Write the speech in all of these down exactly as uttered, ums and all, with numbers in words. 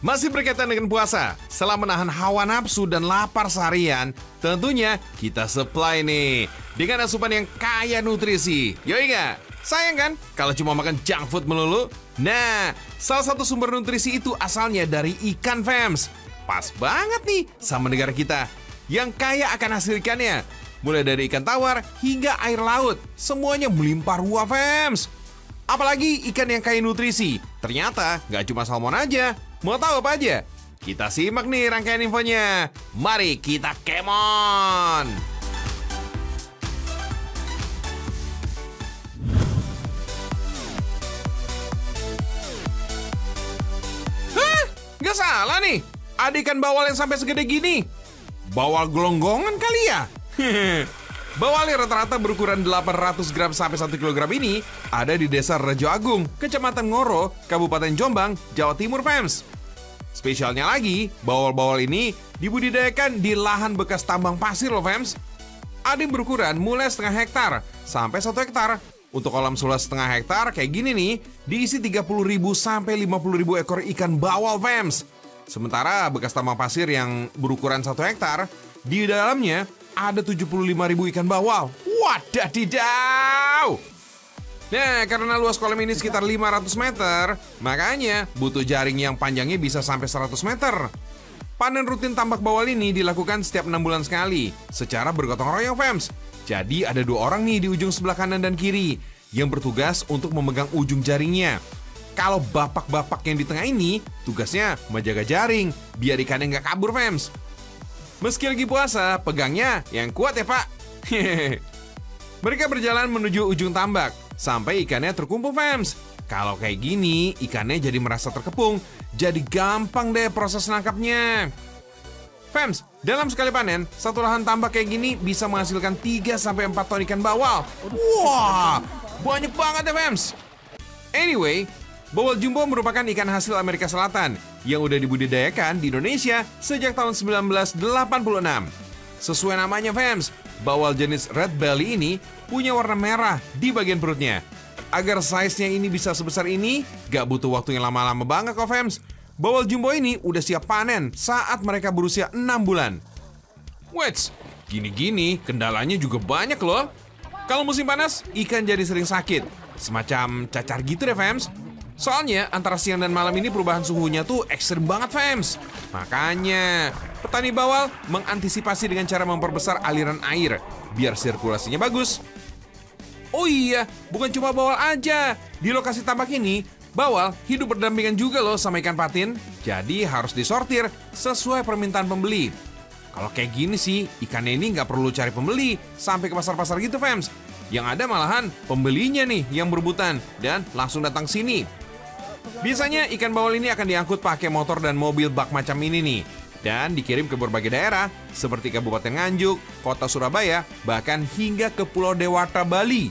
Masih berkaitan dengan puasa, setelah menahan hawa nafsu dan lapar seharian, tentunya kita supply nih dengan asupan yang kaya nutrisi. Yoi nggak? Sayang kan kalau cuma makan junk food melulu? Nah, salah satu sumber nutrisi itu asalnya dari ikan, fams. Pas banget nih sama negara kita yang kaya akan hasil ikannya. Mulai dari ikan tawar hingga air laut, semuanya melimpah ruah, fams. Apalagi ikan yang kaya nutrisi. Ternyata nggak cuma salmon aja. Mau tahu apa aja? Kita simak nih rangkaian infonya. Mari kita kemon. Hah? Nggak salah nih. Ada ikan bawal yang sampai segede gini. Bawal gelonggongan kali ya? Bawal yang rata-rata berukuran delapan ratus gram sampai satu kilogram ini ada di Desa Rejo Agung, Kecamatan Ngoro, Kabupaten Jombang, Jawa Timur, fams. Spesialnya lagi, bawal-bawal ini dibudidayakan di lahan bekas tambang pasir loh, fams. Ada yang berukuran mulai setengah hektar sampai satu hektar. Untuk kolam seluas setengah hektar kayak gini nih, diisi tiga puluh ribu sampai lima puluh ribu ekor ikan bawal, fams. Sementara bekas tambang pasir yang berukuran satu hektar, di dalamnya ada tujuh puluh lima ribu ikan bawal. Wadadidaw! Nah, karena luas kolam ini sekitar lima ratus meter, makanya butuh jaring yang panjangnya bisa sampai seratus meter. Panen rutin tambak bawal ini dilakukan setiap enam bulan sekali, secara bergotong royong, fams. Jadi ada dua orang nih di ujung sebelah kanan dan kiri, yang bertugas untuk memegang ujung jaringnya. Kalau bapak-bapak yang di tengah ini, tugasnya menjaga jaring, biar ikannya nggak kabur, fams. Meski lagi puasa, pegangnya yang kuat ya, Pak. Mereka berjalan menuju ujung tambak, sampai ikannya terkumpul, fams. Kalau kayak gini, ikannya jadi merasa terkepung, jadi gampang deh proses nangkapnya. Fams, dalam sekali panen, satu lahan tambak kayak gini bisa menghasilkan tiga sampai empat ton ikan bawal. Wah, banyak banget ya, fams. Anyway, bawal jumbo merupakan ikan hasil Amerika Selatan yang udah dibudidayakan di Indonesia sejak tahun seribu sembilan ratus delapan puluh enam. Sesuai namanya, fams, bawal jenis red belly ini punya warna merah di bagian perutnya. Agar size-nya ini bisa sebesar ini, gak butuh waktu yang lama-lama banget kok, fams. Bawal jumbo ini udah siap panen saat mereka berusia enam bulan. Wets, gini-gini kendalanya juga banyak loh. Kalau musim panas, ikan jadi sering sakit. Semacam cacar gitu deh, fams. Soalnya antara siang dan malam ini perubahan suhunya tuh ekstrim banget, fams. Makanya petani bawal mengantisipasi dengan cara memperbesar aliran air biar sirkulasinya bagus. Oh iya, bukan cuma bawal aja. Di lokasi tambak ini, bawal hidup berdampingan juga loh sama ikan patin. Jadi harus disortir sesuai permintaan pembeli. Kalau kayak gini sih, ikannya ini nggak perlu cari pembeli sampai ke pasar-pasar gitu, fams. Yang ada malahan pembelinya nih yang berebutan dan langsung datang sini. Biasanya ikan bawal ini akan diangkut pakai motor dan mobil bak macam ini nih, dan dikirim ke berbagai daerah seperti Kabupaten Nganjuk, Kota Surabaya, bahkan hingga ke Pulau Dewata, Bali.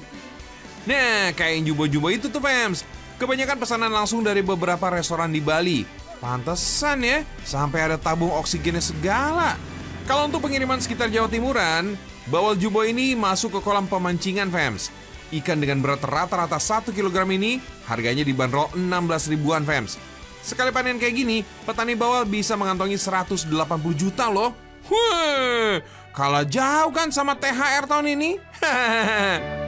Nah, kayak yang jumbo-jumbo itu tuh, fams, kebanyakan pesanan langsung dari beberapa restoran di Bali. Pantesan ya, sampai ada tabung oksigennya segala. Kalau untuk pengiriman sekitar Jawa Timuran, bawal jumbo ini masuk ke kolam pemancingan, fams. Ikan dengan berat rata-rata satu kilogram ini harganya dibanderol enam belas ribuan, fams. Sekali panen kayak gini, petani bawal bisa mengantongi seratus delapan puluh juta loh. Wah, kalah jauh kan sama T H R tahun ini.